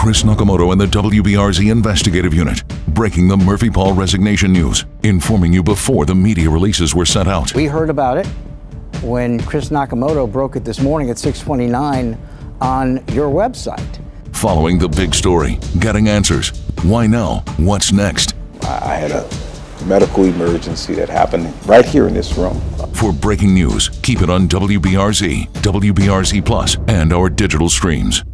Chris Nakamoto and the WBRZ Investigative Unit, breaking the Murphy Paul resignation news, informing you before the media releases were sent out. We heard about it when Chris Nakamoto broke it this morning at 6:29 on your website. Following the big story, getting answers. Why now? What's next? I had a medical emergency that happened right here in this room. For breaking news, keep it on WBRZ, WBRZ Plus, and our digital streams.